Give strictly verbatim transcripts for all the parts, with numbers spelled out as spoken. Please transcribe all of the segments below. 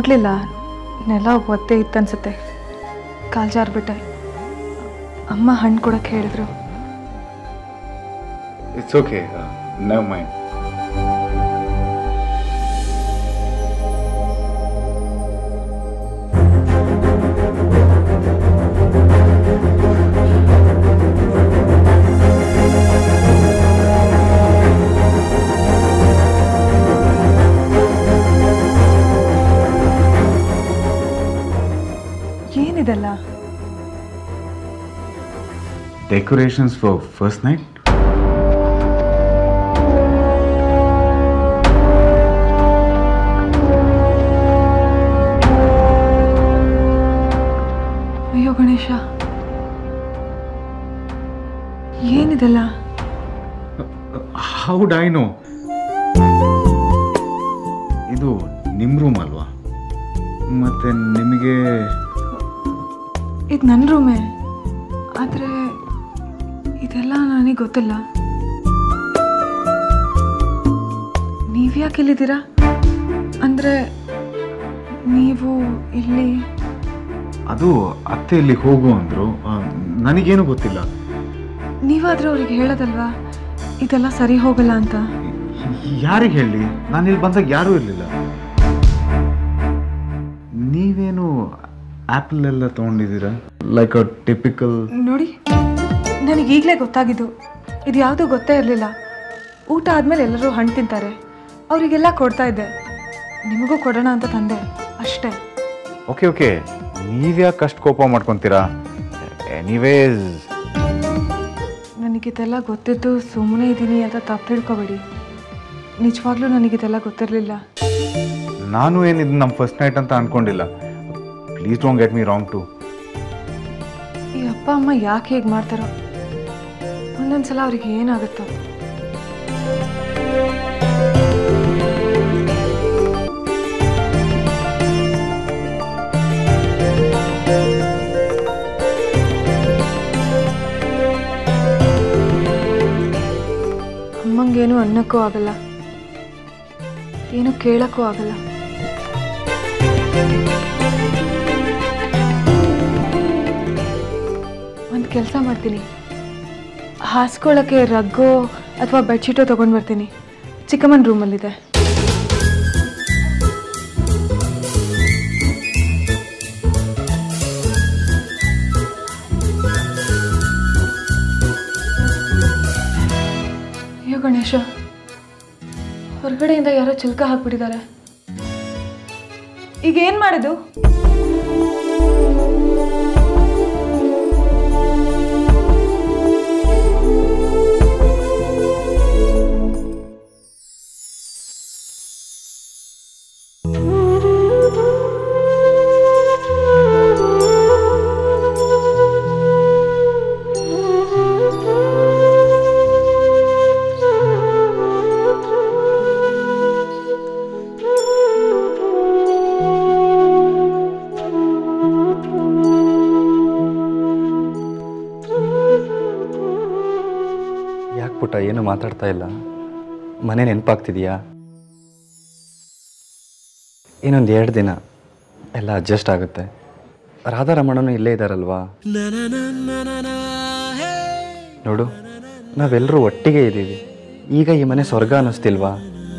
ನೋಡಲಿಲ್ಲ, ನೆಲ ಒತ್ತೆ ಇತ್ತನ್ಸುತ್ತೆ, ಕಾಲು ಜಾರ್ಬಿಟ್ಟೆ. ಅಮ್ಮ ಹಣ್ಣು ಕೊಡಕ್ಕೆ ಹೇಳಿದ್ರು. It's okay, never mind. ಏನಿದೆಲ್ಲ? Decorations for first night. ಅಯ್ಯೋ ಗಣೇಶ, ಏನಿದೆಲ್ಲ? How do I know? ಇದು ನಿಮ್ಮ ರೂಮ್ ಅಲ್ವಾ? ಮತ್ತೆ ನಿಮಗೆ? ಇದು ನನ್ನ ರೂಮೇ, ಆದರೆ ಇದೆಲ್ಲ ನನಗೆ ಗೊತ್ತಿಲ್ಲ. ನೀವ್ಯಾಕೆ ಇಲ್ಲಿದ್ದೀರಾ? ಅಂದರೆ ನೀವು ಇಲ್ಲಿ? ಅದು ಅತ್ತೆ ಇಲ್ಲಿ ಹೋಗು ಅಂದರು, ನನಗೇನು ಗೊತ್ತಿಲ್ಲ. ನೀವಾದರೂ ಅವ್ರಿಗೆ ಹೇಳೋದಲ್ವಾ ಇದೆಲ್ಲ ಸರಿ ಹೋಗಲ್ಲ ಅಂತ? ಯಾರಿಗೆ ಹೇಳಿ? ನಾನು ಇಲ್ಲಿ ಬಂದಾಗ ಯಾರೂ ಇರಲಿಲ್ಲ. ನೀವೇನು ಆ್ಯಪಲ್ ಎಲ್ಲ ತೊಗೊಂಡಿದ್ದೀರಾ? Like a typical. ನೋಡಿ, ನನಗೆ ಈಗಲೇ ಗೊತ್ತಾಗಿದ್ದು, ಇದು ಯಾವುದೂ ಗೊತ್ತೇ ಇರಲಿಲ್ಲ. ಊಟ ಆದಮೇಲೆ ಎಲ್ಲರೂ ಹಣ್ಣು ತಿಂತಾರೆ, ಅವರಿಗೆಲ್ಲ ಕೊಡ್ತಾ ಇದ್ದೆ, ನಿಮಗೂ ಕೊಡೋಣ ಅಂತ ತಂದೆ ಅಷ್ಟೇ. ಓಕೆ ಓಕೆ, ನೀವ್ಯಾಕೆ ಅಷ್ಟು ಕೋಪ ಮಾಡ್ಕೊತೀರಾ? ಎನಿವೇಸ್, ನನಗಿದೆಲ್ಲ ಗೊತ್ತಿದ್ದು ಸುಮ್ಮನೆ ಇದ್ದೀನಿ ಅಂತ ತಪ್ಪು ತಿಳ್ಕೊಬೇಡಿ. ನಿಜವಾಗ್ಲೂ ನನಗಿದೆಲ್ಲ ಗೊತ್ತಿರಲಿಲ್ಲ. ನಾನು ಏನಿದು ನಮ್ಮ ಫಸ್ಟ್ ನೈಟ್ ಅಂತ ಅಂದ್ಕೊಂಡಿಲ್ಲ. Please don't get me wrong too. ಈ ಅಪ್ಪ ಅಮ್ಮ ಯಾಕೆ ಹೇಗೆ ಮಾಡ್ತಾರೋ, ಒಂದೊಂದ್ಸಲ ಅವ್ರಿಗೆ ಏನಾಗುತ್ತೋ. ಅಮ್ಮಂಗೇನು ಅನ್ನಕ್ಕೂ ಆಗಲ್ಲ, ಏನು ಕೇಳಕ್ಕೂ ಆಗಲ್ಲ. ಒಂದು ಕೆಲಸ ಮಾಡ್ತೀನಿ, ಹಾಸ್ಕೊಳ್ಳೋಕ್ಕೆ ರಗ್ಗೋ ಅಥವಾ ಬೆಡ್ಶೀಟೋ ತೊಗೊಂಡು ಬರ್ತೀನಿ. ಚಿಕ್ಕಮ್ಮನ ರೂಮಲ್ಲಿದೆ. ಅಯ್ಯೋ ಗಣೇಶ, ಹೊರಗಡೆಯಿಂದ ಯಾರೋ ಚಿಲ್ಕ ಹಾಕ್ಬಿಟ್ಟಿದ್ದಾರೆ. ಈಗ ಏನು ಮಾಡೋದು? ಪುಟ್ಟ ಏನು ಮಾತಾಡ್ತಾ ಇಲ್ಲ? ಮನೆ ನೆನಪಾಗ್ತಿದೆಯಾ? ಇನ್ನೊಂದು ಎರಡು ದಿನ ಎಲ್ಲ ಅಡ್ಜಸ್ಟ್ ಆಗುತ್ತೆ. ರಾಧಾರಮಣನು ಇಲ್ಲೇ ಇದ್ದಾರಲ್ವಾ? ನೋಡು, ನಾವೆಲ್ಲರೂ ಒಟ್ಟಿಗೆ ಇದ್ದೀವಿ. ಈಗ ಈ ಮನೆ ಸ್ವರ್ಗ ಅನ್ನಿಸ್ತಿಲ್ವಾ?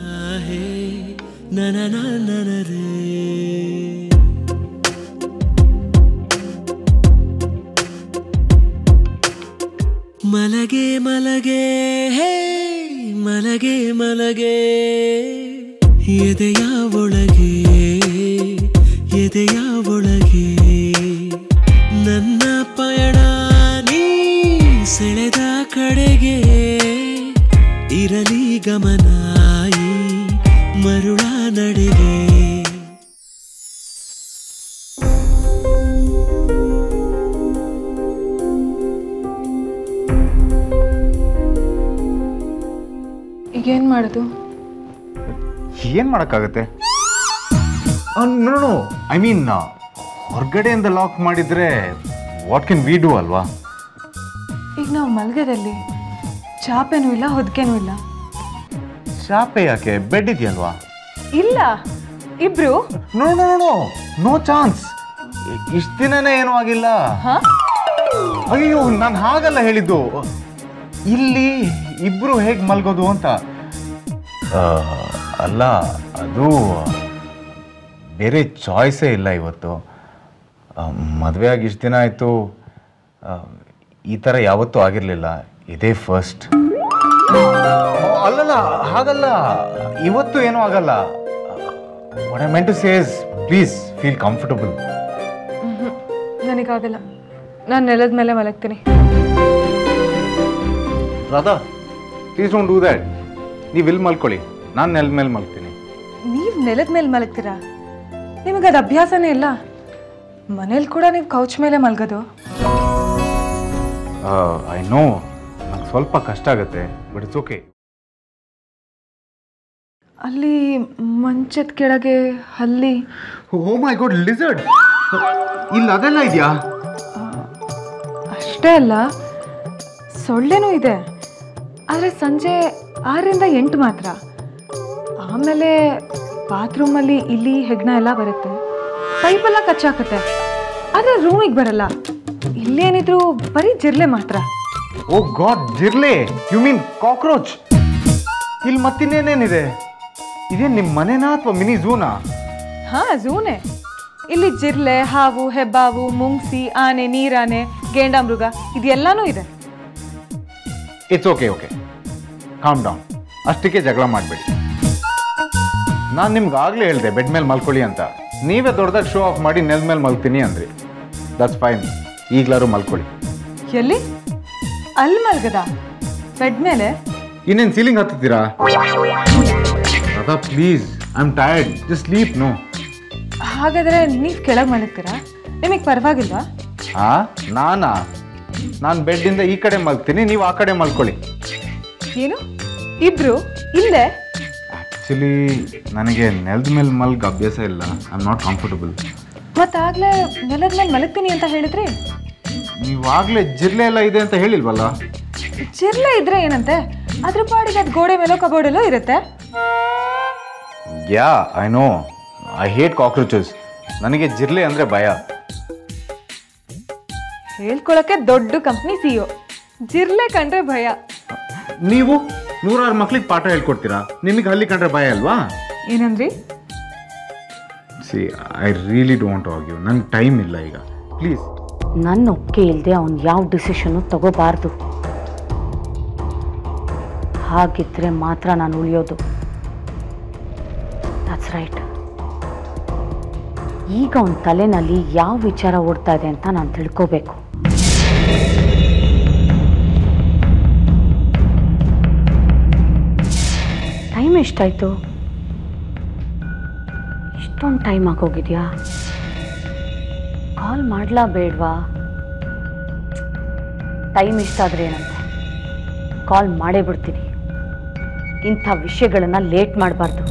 ಮಲಗೆ ಮಲಗೆ ಹೇ ಮಲಗೆ ಮಲಗೆ ಎದೆಯ ಒಳಗೆ ಎದೆಯ ಒಳಗೆ ನನ್ನ ಪಯಣ ನೀ ಸೆಳೆದ ಕಡೆಗೆ ಇರಲಿ ಗಮನಾಯಿ ಮರುಳ ನಡೆಗೆ. ಈಗೇನು ಮಾಡೋದು? ಏನು ಮಾಡೋಕ್ಕಾಗತ್ತೆ? ನೋ ಐ ಮೀನ್, ಹೊರಗಡೆಯಿಂದ ಲಾಕ್ ಮಾಡಿದರೆ ವಾಟ್ ಕ್ಯಾನ್ ವಿ ಡೂ ಅಲ್ವಾ? ಈಗ ನಾವು ಮಲ್ಗದಲ್ಲಿ ಚಾಪೆನೂ ಇಲ್ಲ, ಹೊದಿಕೆನೂ ಇಲ್ಲ. ಚಾಪೆ ಯಾಕೆ? ಬೆಡ್ ಇದೆಯಲ್ವಾ? ಇಲ್ಲ, ಇಬ್ರು? No no no no chance. ಇಷ್ಟು ದಿನನೇ ಏನೂ ಆಗಿಲ್ಲ. ಅಯ್ಯೋ ನಾನು ಹಾಗಲ್ಲ ಹೇಳಿದ್ದು. ಇಲ್ಲಿ ಇಬ್ರು ಹೇಗೆ ಮಲ್ಗೋದು ಅಂತ. ಅಲ್ಲ, ಅದು ಬೇರೆ ಚಾಯ್ಸೇ ಇಲ್ಲ ಇವತ್ತು. ಮದುವೆ ಆಗಿ ಇಷ್ಟು ದಿನ ಆಯಿತು, ಈ ಥರ ಯಾವತ್ತೂ ಆಗಿರಲಿಲ್ಲ. ಇದೇ ಫಸ್ಟ್. ಅಲ್ಲಲ್ಲ, ಹಾಗಲ್ಲ, ಇವತ್ತು ಏನೂ ಆಗಲ್ಲ. What I meant to say is please feel comfortable. ನನಗಾಗಲ್ಲ, ನಾನು ನೆಲದ ಮೇಲೆ ಮಲಗ್ತೀನಿ. Radha, please don't do that. ನೀವು ಇಲ್ಲಿ ಮಲ್ಕೊಳ್ಳಿ, ನಾನು ನೆಲದ ಮೇಲೆ ಮಲ್ತೀನಿ. ನೀವು ನೆಲದ ಮೇಲೆ ಮಲಗ್ತೀರಾ? ನಿಮಗದು ಅಭ್ಯಾಸನೇ ಇಲ್ಲ. ಮನೇಲಿ ಕೂಡ ನೀವು ಕೌಚ್ ಮೇಲೆ ಮಲ್ಗೋದು. ಐ ನೋ, ನಂಗೆ ಸ್ವಲ್ಪ ಕಷ್ಟ ಆಗುತ್ತೆ, ಬಟ್ ಇಟ್ಸ್ ಓಕೆ. ಅಲ್ಲಿ ಮಂಚದ ಕೆಳಗೆ ಹಲ್ಲಿ. Oh my god, lizard! ಇಲ್ಲಿ ಅದೆಲ್ಲ ಇದೆಯಾ? ಅಷ್ಟೇ ಅಲ್ಲ, ಸೊಳ್ಳೆನೂ ಇದೆ. ಆದರೆ ಸಂಜೆ ಆರರಿಂದ ಎಂಟು ಮಾತ್ರ. ಆಮೇಲೆ ಬಾತ್ರೂಮಲ್ಲಿ ಇಲಿ ಹೆಗ್ಣ ಎಲ್ಲ ಬರುತ್ತೆ, ಪೈಪೆಲ್ಲ ಕಚ್ಚಾಕತ್ತೆ. ಆದರೆ ರೂಮಿಗೆ ಬರಲ್ಲ. ಇಲ್ಲೇನಿದ್ರು ಬರೀ ಜಿರ್ಲೆ ಮಾತ್ರ. ಓ ಗಾಡ್, ಜಿರ್ಲೆ? You mean cockroach? ಇಲ್ಲಿ ಮತ್ತಿನ್ನೇನೇನಿದೆ? ಇದೇನು ನಿಮ್ಮ ಮನೆನಾ ಅಥವಾ ಮಿನಿ ಝೂನಾ? ಹಾ, ಝೂನೇ. ಇಲ್ಲಿ ಜಿರ್ಲೆ, ಹಾವು, ಹೆಬ್ಬಾವು, ಮುಂಗ್ಸಿ, ಆನೆ, ನೀರಾನೆ, ಗೇಂಡಾಮೃಗ ಇದೆಲ್ಲಾನೂ ಇದೆ. It's okay okay, calm down. ಅಷ್ಟಕ್ಕೆ ಜಗಳ ಮಾಡಬೇಡಿ. ನಾನು ನಿಮ್ಗೆ ಆಗಲೇ ಹೇಳಿದೆ ಬೆಡ್ ಮೇಲೆ ಮಲ್ಕೊಳ್ಳಿ ಅಂತ. ನೀವೇ ದೊಡ್ಡದಾಗಿ ಶೋ ಆಫ್ ಮಾಡಿ ನೆಲದ ಮೇಲೆ ಮಲ್ತೀನಿ ಅಂದ್ರಿ. ದಟ್ಸ್ ಫೈನ್, ಈಗಲಾರು ಮಲ್ಕೊಳ್ಳಿ. ಎಲ್ಲಿ? ಅಲ್ಲಿ ಮಲ್ಗದ? ಬೆಡ್ ಮೇಲೆ? ಇನ್ನೇನು ಸೀಲಿಂಗ್ ಹತ್ತಿದ್ದೀರಾ? Radha please, I am tired, just sleep. No. ಹಾಗಾದರೆ ನೀವು ಕೆಳಗೆ ಮಲಗ್ತೀರಾ? ನಿಮಗೆ ಪರವಾಗಿಲ್ವಾ? ಹಾ, ನಾನಾ? ನಾನು ಬೆಡ್ಡಿಂದ ಈ ಕಡೆ ಮಲ್ಗ್ತೀನಿ, ನೀವು ಆ ಕಡೆ ಮಲ್ಕೊಳ್ಳಿ. ಏನು, ಇಬ್ರು ಇಲ್ಲೇ? ಆ್ಯಕ್ಚುಲಿ ನನಗೆ ನೆಲದ ಮೇಲೆ ಮಲ್ಗ ಅಭ್ಯಾಸ ಇಲ್ಲ. I am not comfortable. ಮತ್ತಾಗಲೇ ನೆಲದ ಮೇಲೆ ಮಲಗ್ತೀನಿ ಅಂತ ಹೇಳಿದ್ರಿ. ನೀವಾಗಲೇ ಜಿರ್ಲೆ ಎಲ್ಲ ಇದೆ ಅಂತ ಹೇಳಿಲ್ವಲ್ಲ? ಜಿರ್ಲೆ ಇದ್ರೆ ಏನಂತೆ, ಅದ್ರ ಪಾಡಿಗೆ ಅದು ಗೋಡೆ ಮೇಲೋ ಕಬೋರ್ಡಲ್ಲೋ ಇರುತ್ತೆ. Yeah, I know, I hate cockroaches. ನನಗೆ ಜಿರ್ಲೆ ಅಂದರೆ ಭಯ. ಹೇಳ್ಕೊಳಕ್ಕೆ ದೊಡ್ಡ ಕಂಪ್ನಿ ಸಿಇಒ, ಜಿರ್ಲೆ ಕಂಡ್ರೆ ಭಯ. ನೀವು ನೂರಾರು ಮಕ್ಳಿಗೆ ಪಾಠ ಹೇಳ್ಕೊಡ್ತೀರಾ, ನಿಮಗೆ ಹಲ್ಲಿ ಕಂಡ್ರೆ ಭಯ ಅಲ್ವಾ? ಏನಂದ್ರಿ? See, I really don't argue. ನಂಗೆ ಟೈಮ್ ಇಲ್ಲ ಈಗ, ಪ್ಲೀಸ್. ನನ್ನ ಒಪ್ಪಿಗೆ ಇಲ್ಲದೆ ಅವನು ಯಾವ ಡಿಸಿಷನ್ನು ತಗೋಬಾರ್ದು. ಹಾಗಿದ್ರೆ ಮಾತ್ರ ನಾನು ಉಳಿಯೋದು. That's right. ಈಗ ಅವನ ತಲೆನಲ್ಲಿ ಯಾವ ವಿಚಾರ ಓಡ್ತಾ ಇದೆ ಅಂತ ನಾನು ತಿಳ್ಕೋಬೇಕು. ಟೈಮ್ ಎಷ್ಟಾಯಿತು? ಇಷ್ಟೊಂದು ಟೈಮ್ ಆಗೋಗಿದೆಯಾ? ಕಾಲ್ ಮಾಡಲಾ ಬೇಡವಾ? ಟೈಮ್ ಇಷ್ಟಾದರೆ ಏನಂತೆ, ಕಾಲ್ ಮಾಡೇ ಬಿಡ್ತೀನಿ. ಇಂಥ ವಿಷಯಗಳನ್ನು ಲೇಟ್ ಮಾಡಬಾರ್ದು.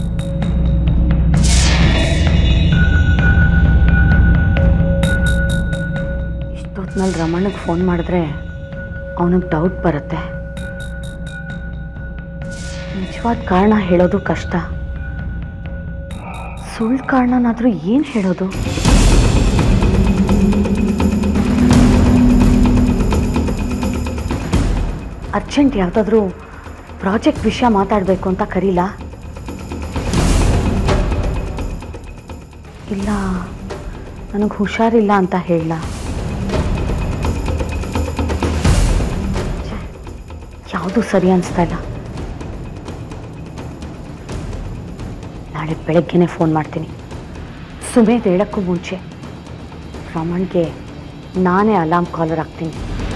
ಇಷ್ಟೊತ್ತಿನಲ್ಲಿ ರಮಣಗೆ ಫೋನ್ ಮಾಡಿದ್ರೆ ಅವನಿಗೆ ಡೌಟ್ ಬರುತ್ತೆ. ನಿಜವಾದ ಕಾರಣ ಹೇಳೋದು ಕಷ್ಟ. ಸುಳ್ಳು ಕಾರಣನಾದರೂ ಏನು ಹೇಳೋದು? ಅರ್ಜೆಂಟ್ ಯಾವುದಾದ್ರೂ ಪ್ರಾಜೆಕ್ಟ್ ವಿಷಯ ಮಾತಾಡಬೇಕು ಅಂತ ಕರೀಲಾ? ಇಲ್ಲ ನನಗೆ ಹುಷಾರಿಲ್ಲ ಅಂತ ಹೇಳಲ್ಲ? ಯಾವುದು ಸರಿ ಅನಿಸ್ತಾ ಇಲ್ಲ. ನಾಳೆ ಬೆಳಗ್ಗೆನೇ ಫೋನ್ ಮಾಡ್ತೀನಿ. ಸುಮೇಧ್ ಹೇಳೋಕ್ಕೂ ಮುಂಚೆ ರಮಣ್ಗೆ ನಾನೇ ಅಲಾರ್ಮ್ ಕಾಲರ್ ಆಗ್ತೀನಿ.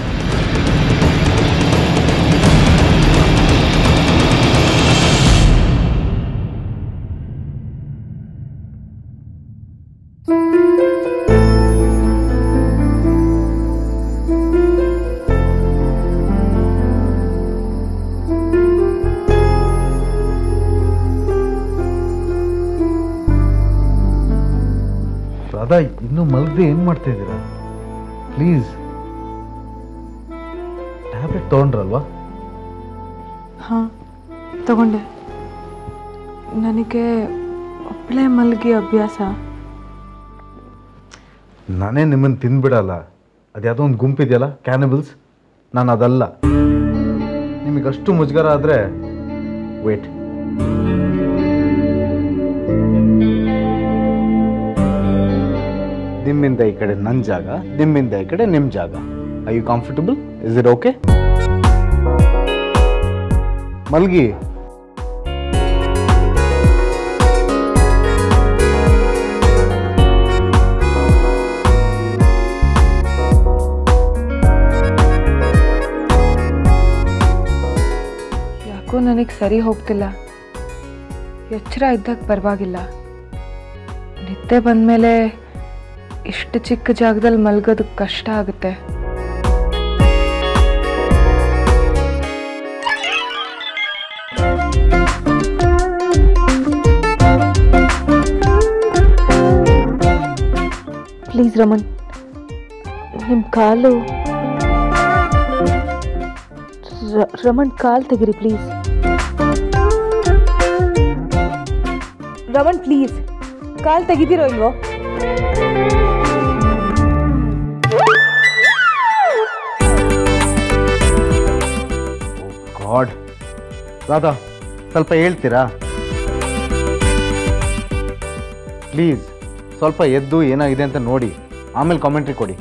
ರಾಧಾ, ಇನ್ನೂ ಮಲಗದೆ ಏನು ಮಾಡ್ತಾ ಇದ್ದೀರಾ? ಪ್ಲೀಸ್, ಟ್ಯಾಬ್ಲೆಟ್ ತೊಗೊಂಡ್ರಲ್ವಾ? ಹಾಂ, ತಗೊಂಡೆ. ನನಗೆ ಒಬ್ಬಳೇ ಮಲ್ಗಿ ಅಭ್ಯಾಸ. ನಾನೇ ನಿಮ್ಮನ್ನು ತಿಂದ್ಬಿಡಲ್ಲ. ಅದು ಯಾವುದೋ ಒಂದು ಗುಂಪಿದೆಯಲ್ಲ ಕ್ಯಾನಿಬಲ್ಸ್, ನಾನು ಅದಲ್ಲ. ನಿಮಗಷ್ಟು ಮುಜುಗರ ಆದರೆ ವೇಟ್. ನಿಮ್ಮಿಂದ ಈ ಕಡೆ ನನ್ನ ಜಾಗ, ನಿಮ್ಮಿಂದ ಈ ಕಡೆ ನಿಮ್ಮ ಜಾಗ. I you comfortable? Is it okay? ಮಲ್ಗಿ. ಯಾಕೋ ನನಗೆ ಸರಿ ಹೋಗ್ತಿಲ್ಲ. ಎಚ್ಚರ ಇದ್ದಾಗ ಪರವಾಗಿಲ್ಲ, ನಿದ್ದೆ ಬಂದಮೇಲೆ ಇಷ್ಟು ಚಿಕ್ಕ ಜಾಗದಲ್ಲಿ ಮಲ್ಗೋದು ಕಷ್ಟ ಆಗುತ್ತೆ. ಪ್ಲೀಸ್ ರಮಣ್, ನಿಮ್ಮ ಕಾಲು ರಮಣ್ ಕಾಲು ತೆಗಿರಿ ಪ್ಲೀಸ್. ರಮಣ್ ಪ್ಲೀಸ್ ಕಾಲು ತೆಗಿದಿರೋ ಇಲ್ವೋ? ಗಾಡ್, ರಾಧಾ ಸ್ವಲ್ಪ ಹೇಳ್ತೀರಾ ಪ್ಲೀಸ್? ಸ್ವಲ್ಪ ಎದ್ದು ಏನಾಗಿದೆ ಅಂತ ನೋಡಿ, ಆಮೇಲೆ ಕಾಮೆಂಟ್ರಿ ಕೊಡಿ.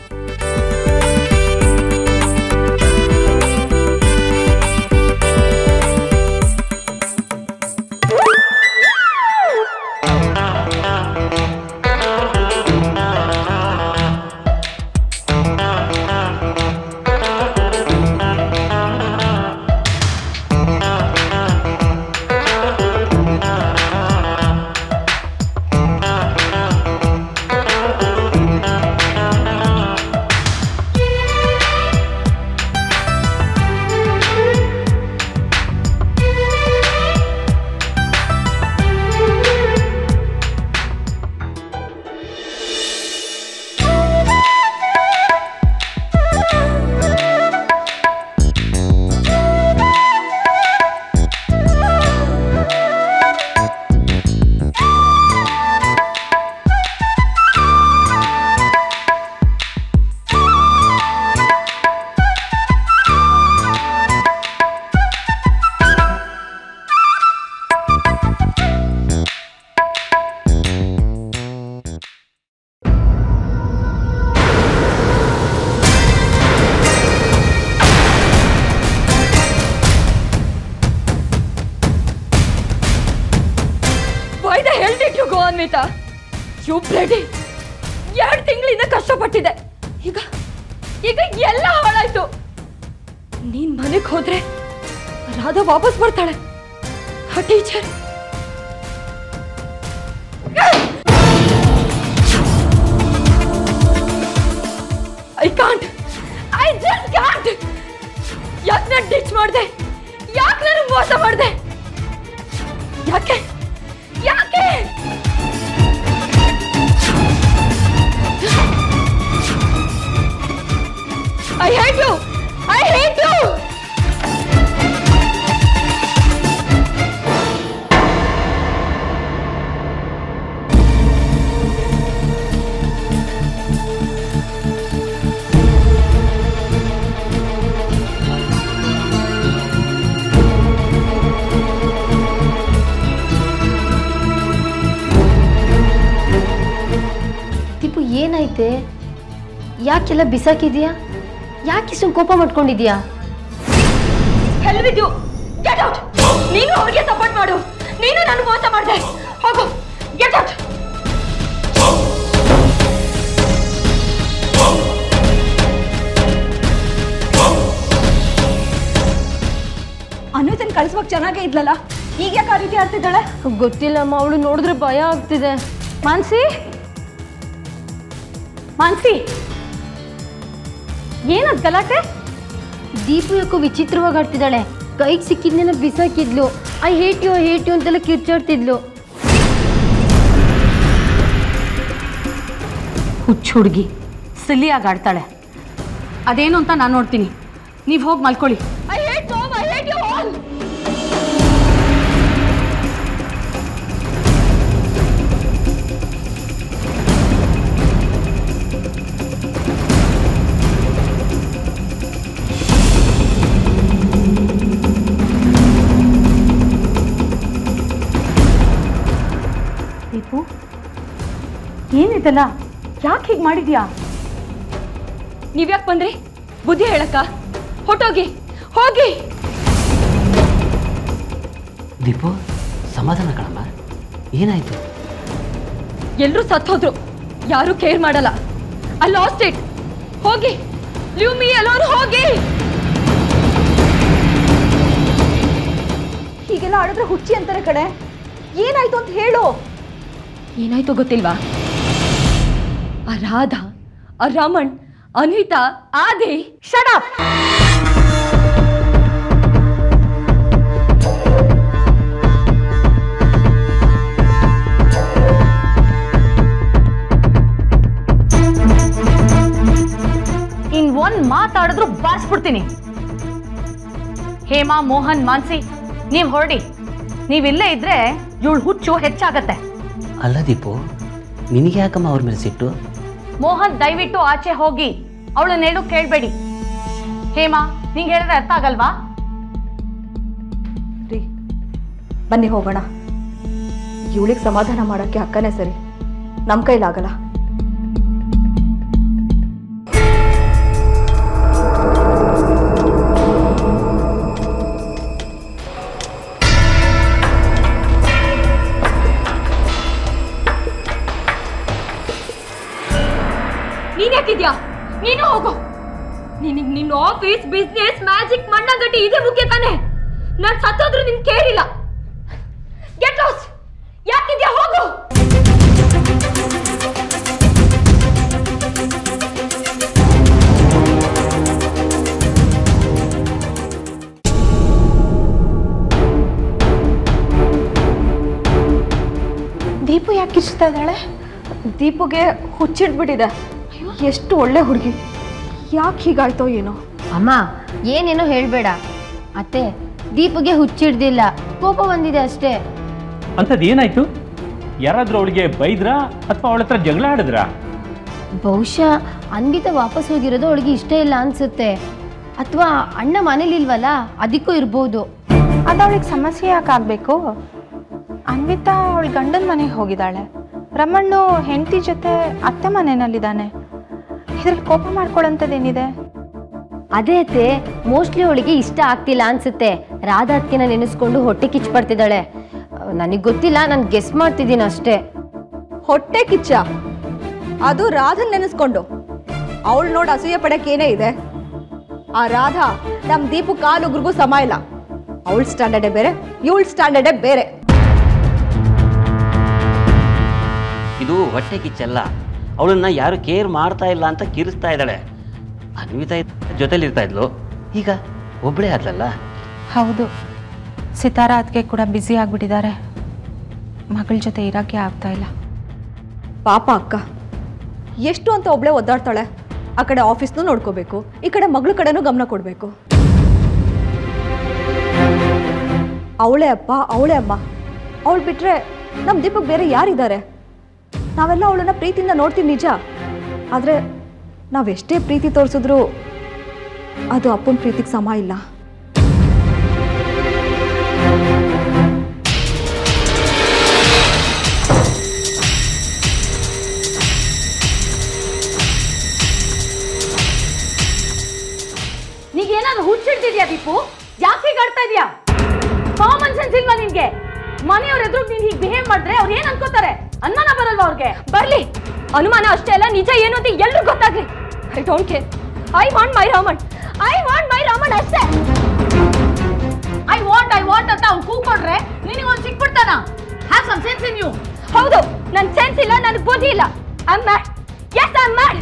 ಎರಡು ತಿಂಗಳಿಂದ ಕಷ್ಟಪಟ್ಟಿದೆ, ಈಗ ಈಗ ಎಲ್ಲ ಹಾಳಾಯ್ತು. ನೀನ್ ಮನೆಗೆ ಹೋದ್ರೆ ರಾಧಾ ವಾಪಸ್ ಬರ್ತಾಳೆ. ಆ teacher I can't, I just can't. ಯಾಕೆ ನಾನು ಡಿಚ್ ಮಾಡಿದೆ? ಯಾಕೆ ನಾನು ಮೋಸ ಮಾಡಿದೆ? ಯಾಕೆ ಯಾಕೆ I hate you! I hate you! Deepu ಏನಾಯ್ತೆ? ಯಾಕೆಲ್ಲ ಬಿಸಾಕಿದ್ಯಾ? ಯಾಕೆ ಇಷ್ಟೊಂದು ಕೋಪ ಮಾಡ್ಕೊಂಡಿದ್ಯಾ? Hell with you! Get out! ನೀನು ಅವ್ರಿಗೆ ಸಪೋರ್ಟ್ ಮಾಡು. ನೀನು ನಾನು ಮೋಸ ಮಾಡಿದೆ. ಹೋಗು. Get out! ಅನುಜನ್ ಕಳಿಸುವಾಗ ಚೆನ್ನಾಗೇ ಇದ್ಲಲ್ಲ, ಈಗ ಯಾಕೆ ಆ ರೀತಿ ಆಗ್ತಿದ್ದಾಳೆ? ಗೊತ್ತಿಲ್ಲಮ್ಮ, ಅವಳು ನೋಡಿದ್ರೆ ಭಯ ಆಗ್ತಿದೆ. ಮಾನ್ಸಿ, ಮಾನ್ಸಿ, ಏನದ್ ಗಲಾಟೆ? ದೀಪು ಯಾಕೋ ವಿಚಿತ್ರವಾಗಿ ಆಡ್ತಿದ್ದಾಳೆ. ಕೈಗೆ ಸಿಕ್ಕಿದ್ನೇನ ಬಿಸಾಕಿದ್ಲು. I hate you I hate you ಅಂತೆಲ್ಲ ಕಿರ್ಚಾಡ್ತಿದ್ಲು. ಹುಚ್ಚು ಹುಡುಗಿ ಸಿಲಿಯಾಗಿ ಆಡ್ತಾಳೆ. ಅದೇನು ಅಂತ ನಾನು ನೋಡ್ತೀನಿ. ನೀವು ಹೋಗಿ ಮಲ್ಕೊಳ್ಳಿ. I hate mom, I hate you all. ಏನಿದೆಲ್ಲ? ಯಾಕೆ ಹೀಗೆ ಮಾಡಿದ್ಯಾ? ನೀವ್ಯಾಕೆ ಬಂದ್ರಿ? ಬುದ್ಧಿ ಹೇಳಕ್ಕ. ಹೊಟ್ಟೋಗಿ, ಹೋಗಿ. ದೀಪು, ಸಮಾಧಾನ ಕಣಮ್ಮ. ಏನಾಯ್ತು? ಎಲ್ರೂ ಸತ್ತೋದ್ರು, ಯಾರು ಕೇರ್ ಮಾಡಲ್ಲ. I lost it. ಹೋಗಿ, ಲೀವ್ ಮೀ ಅಲೋನ್. ಹೋಗಿ. ಹೀಗೆಲ್ಲ ಆಡಿದ್ರೆ ಹುಚ್ಚಿ ಅಂತಾರೆ ಕಡೆ. ಏನಾಯ್ತು ಅಂತ ಹೇಳು. ಏನಾಯ್ತು ಗೊತ್ತಿಲ್ವಾ? ಆ ರಾಧಾ, ಆ ರಮಣ್, ಅನ್ವಿತಾ, ಆದಿ. Shut up. ಇನ್ ಒಂದ್ ಮಾತಾಡಿದ್ರು ಬಾರಿಸ್ಬಿಡ್ತೀನಿ. ಹೇಮಾ, ಮೋಹನ್, ಮಾನ್ಸಿ, ನೀವ್ ಹೊರಡಿ. ನೀವಿಲ್ಲೇ ಇದ್ರೆ ಇವಳು ಹುಚ್ಚು ಹೆಚ್ಚಾಗತ್ತೆ. ಅಲ್ಲ ದೀಪು, ನಿನಗೆ ಯಾಕಮ್ಮ ಅವ್ರ ಮೇಲೆ ಸಿಟ್ಟು? ಮೋಹನ್, ದಯವಿಟ್ಟು ಆಚೆ ಹೋಗಿ. ಅವಳನ್ನೇನು ಕೇಳಬೇಡಿ. ಹೇಮಾ, ನಿಂಗೆ ಹೇಳಿದ್ರೆ ಅರ್ಥ ಆಗಲ್ವಾ? ರೀ, ಬನ್ನಿ ಹೋಗೋಣ. ಇವಳಿಗೆ ಸಮಾಧಾನ ಮಾಡೋಕ್ಕೆ ಅಕ್ಕನೇ ಸರಿ, ನಮ್ಮ ಕೈಲಾಗಲ್ಲ. ನೀನ್ ಯಾಕಿದ್ಯಾ? ನೀನು ಹೋಗು. ನಿನಗ್ ನಿನ್ನ ಆಫೀಸ್, ಬಿಸ್ನೆಸ್, ಮ್ಯಾಜಿಕ್, ಮಣ್ಣಗಟ್ಟಿ ಇದೇ ಮುಖ್ಯ ತಾನೆ. ನಾನ್ ಸತ್ತೋದ್ರೂ ನಿನ್ ಕೇಳಿಲ್ಲ. Get lost. ಯಾಕಿದ್ಯಾ? ಹೋಗು. ದೀಪು ಯಾಕೆ ಇಷ್ಟ ಇದ್ದಾಳೆ? ದೀಪುಗೆ ಹುಚ್ಚಿಡ್ಬಿಟ್ಟಿದೆ. ಎಷ್ಟು ಒಳ್ಳೆ ಹುಡುಗಿ, ಯಾಕೆ ಹೀಗಾಯ್ತೋ ಏನೋ. ಅಮ್ಮ, ಏನೇನೋ ಹೇಳಬೇಡ. ಅತ್ತೆ, ದೀಪಗೆ ಹುಚ್ಚಿಡ್ದಿಲ್ಲ, ಕೋಪ ಬಂದಿದೆ ಅಷ್ಟೇ. ಅಂಥದ್ದು ಏನಾಯ್ತು? ಯಾರಾದರೂ ಅವಳಿಗೆ ಬೈದ್ರಾ ಅಥವಾ ಅವಳ ಹತ್ರ ಜಗಳ ಆಡಿದ್ರಾ? ಬಹುಶಃ ಅನ್ವಿತಾ ವಾಪಸ್ ಹೋಗಿರೋದು ಅವಳಿಗೆ ಇಷ್ಟ ಇಲ್ಲ ಅನ್ಸುತ್ತೆ. ಅಥವಾ ಅಣ್ಣ ಮನೇಲಿಲ್ವಲ್ಲ, ಅದಕ್ಕೂ ಇರ್ಬೋದು. ಅದು ಅವಳಿಗೆ ಸಮಸ್ಯೆ ಯಾಕೆ ಆಗಬೇಕು? ಅನ್ವಿತಾ ಅವಳ ಗಂಡನ ಮನೆಗೆ ಹೋಗಿದ್ದಾಳೆ. ರಮಣ್ಣು ಹೆಂಡತಿ ಜೊತೆ ಅತ್ತೆ ಮನೆಯಲ್ಲಿದ್ದಾನೆ. ಇದ್ರಲ್ಲಿ ಕೋಪ ಮಾಡ್ಕೊಳ್ಳೋಂಥದ್ದೇನಿದೆ? ಅದೇ ಅತ್ತೆ, ಮೋಸ್ಟ್ಲಿ ಅವಳಿಗೆ ಇಷ್ಟ ಆಗ್ತಿಲ್ಲ ಅನ್ಸುತ್ತೆ. ರಾಧಾ ಅತ್ತಿನ ನೆನೆಸ್ಕೊಂಡು ಹೊಟ್ಟೆ ಕಿಚ್ಚು ಪಡ್ತಿದ್ದಾಳೆ. ನನಗೆ ಗೊತ್ತಿಲ್ಲ, ನಾನು ಗೆಸ್ ಮಾಡ್ತಿದ್ದೀನಿ ಅಷ್ಟೇ. ಹೊಟ್ಟೆ ಕಿಚ್ಚ? ಅದು ರಾಧನ್ ನೆನೆಸ್ಕೊಂಡು? ಅವಳು ನೋಡಿ ಅಸೂಯೆ ಪಡಕ್ಕೇನೇ ಇದೆ? ಆ ರಾಧಾ ನಮ್ಮ ದೀಪು ಕಾಲುಗ್ರಿಗೂ ಸಮ ಇಲ್ಲ. ಅವಳ ಸ್ಟ್ಯಾಂಡರ್ಡೇ ಬೇರೆ, ಇವಳ ಸ್ಟ್ಯಾಂಡರ್ಡೇ ಬೇರೆ. ಇದು ಹೊಟ್ಟೆ ಕಿಚ್ಚಲ್ಲ, ಅವಳನ್ನ ಯಾರು ಕೇರ್ ಮಾಡ್ತಾ ಇಲ್ಲ ಅಂತ ಕಿರಿಸ್ತಾ ಇದ್ದಾಳೆ. ಅನ್ವಿತಾ ಜೊತೆಲಿ ಇರ್ತಾ ಇದ್ಲು, ಈಗ ಒಬ್ಬಳೇ ಆದ್ಲಲ್ಲ. ಹೌದು, ಸಿತಾರಾ ಅದಕ್ಕೆ ಕೂಡ ಬ್ಯುಸಿ ಆಗಿಬಿಟ್ಟಿದ್ದಾರೆ. ಮಗಳ ಜೊತೆ ಇರೋಕ್ಕೆ ಆಗ್ತಾ ಇಲ್ಲ. ಪಾಪ ಅಕ್ಕ, ಎಷ್ಟು ಅಂತ ಒಬ್ಳೆ ಒದ್ದಾಡ್ತಾಳೆ. ಆ ಕಡೆ ಆಫೀಸ್ನೂ ನೋಡ್ಕೋಬೇಕು, ಈ ಕಡೆ ಮಗಳ ಕಡೆನೂ ಗಮನ ಕೊಡಬೇಕು. ಅವಳೇ ಅಪ್ಪ, ಅವಳೇ ಅಮ್ಮ. ಅವಳು ಬಿಟ್ರೆ ನಮ್ಮ ದೀಪಕ್ ಬೇರೆ ಯಾರಿದ್ದಾರೆ? ನಾವೆಲ್ಲ ಅವಳನ್ನ ಪ್ರೀತಿಯಿಂದ ನೋಡ್ತೀವಿ ನಿಜ, ಆದರೆ ನಾವೆಷ್ಟೇ ಪ್ರೀತಿ ತೋರಿಸಿದ್ರು ಅದು ಅಪ್ಪನ ಪ್ರೀತಿಗೆ ಸಮ ಇಲ್ಲ. ನೀಗೇನಾದ್ರು ಹುಚ್ಚಿಡ್ತಿದ್ಯಾ ದೀಪು? ಯಾಕೆ ಹೀಗೆ ಆಡ್ತಾ ಇದೀಯಾ? ಕಾಮನ್ ಸೆನ್ಸ್ ಇಲ್ವಾ ನಿನ್ಗೆ? ಮನೆಯವ್ರ ಎದುರು ನೀನ್ ಹೀಗೆ ಬಿಹೇವ್ ಮಾಡಿದ್ರೆ ಅವ್ರು ಏನ್ ಅನ್ಕೋತಾರೆ? ಅನುಮಾನ ಬರಲ್ವಾ ಅವ್ರಿಗೆ? ಬರ್ಲಿ, ಅನುಮಾನ ಅಷ್ಟೇ ಅಲ್ಲ, ನಿಜ ಏನು ಅಂತ ಎಲ್ರು ಗೊತ್ತಾಗ್ಲಿ. I don't care. I want my Raman. I want my Raman ಅಷ್ಟೇ. ಐ ವಾಂಟ್ ಐ ವಾಂಟ್ ಅಂತ ಅವ್ನು ಕೂಗ್ಕೊಂಡ್ರೆ ನಿನಗೆ ಒಂದು ಸಿಕ್ಬಿಡ್ತಾನ? Have some sense in you. ಹೌದು, ನನ್ ಸೆನ್ಸ್ ಇಲ್ಲ, ನನಗೆ ಬುದ್ಧಿ ಇಲ್ಲ. I am mad. Yes I am mad.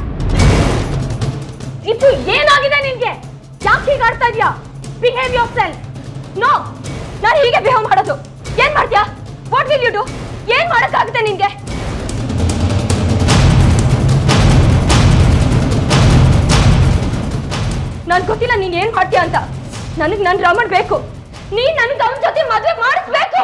ಇದು ಏನಾಗಿದೆ ನಿನ್ಗೆ? ಯಾಕೆ ಹೀಗೆ ಆಡ್ತಾ ಇದೀಯಾ? Behave your self. ನೋ, ನಾನು ಹೀಗೆ ಬಿಹೇವ್ ಮಾಡೋದು. ಏನ್ ಮಾಡ್ತೀಯಾ? What will you do? ಏನ್ ಮಾಡಕ್ಕಾಗುತ್ತೆ ನಿನ್ಗೆ? ನನ್ ಗೊತ್ತಿಲ್ಲ ನೀನ್ ಏನ್ ಮಾಡ್ತೀಯ ಅಂತ. ನನಗ್ ನನ್ ರಮಣ್ ಬೇಕು. ನೀನ್ ನನಗೆ ಅವನ ಜೊತೆ ಮದುವೆ ಮಾಡಿಸ್ಬೇಕು.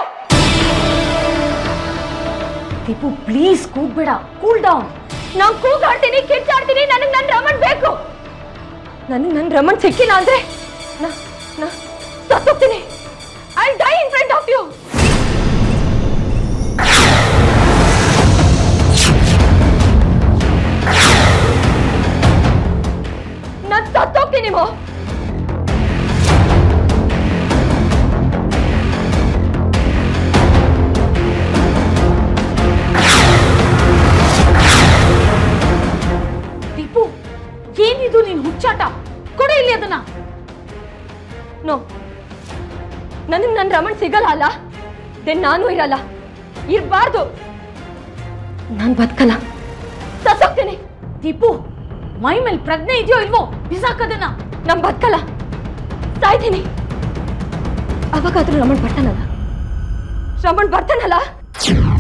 ದೀಪು, ಪ್ಲೀಸ್ ಕೂಗ್ಬೇಡ, ಕೂಲ್ ಡೌನ್. ನಾನ್ ಕೂಗಾಡ್ತೀನಿ, ಕಿಚ್ಚಾಡ್ತೀನಿ, ನನಗ್ ನನ್ ರಮಣ್ ಬೇಕು. ನನಗ್ ನನ್ ರಮಣ್ ಸಿಕ್ಕಿಲ್ಲ ಅಂದ್ರೆ ನಾ ನಾ ಸತ್ತೋಗ್ತೀನಿ. I die in front of you. ಹೋಗ್ತೀನಿ ನೀವು. ದೀಪು, ಏನಿದು ನೀನ್ ಹುಚ್ಚಾಟ? ಕೊಡ ಇಲ್ಲಿ ಅದನ್ನ. ನೋ, ನನಗೆ ನನ್ನ ರಮಣ್ ಸಿಗಲ್ಲ ಅಲ್ಲ, ದೆನ್ ನಾನು ಇರಲ್ಲ, ಇರಬಾರ್ದು. ನಾನು ಬದುಕಲ್ಲ, ಸತ್ತೋಗ್ತೇನೆ. ದೀಪು, ಮೈ ಮೇಲೆ ಪ್ರಜ್ಞೆ ಇದೆಯೋ ಇಲ್ವೋ? ಬಿಸಾಕದನ್ನ. ನಾನು ಬದುಕಲ್ಲ, ಸಾಯ್ತೀನಿ. ಅವಾಗಾದ್ರೂ ರಮಣ್ ಬರ್ತಾನಲ್ಲ, ರಮಣ್ ಬರ್ತಾನಲ್ಲ.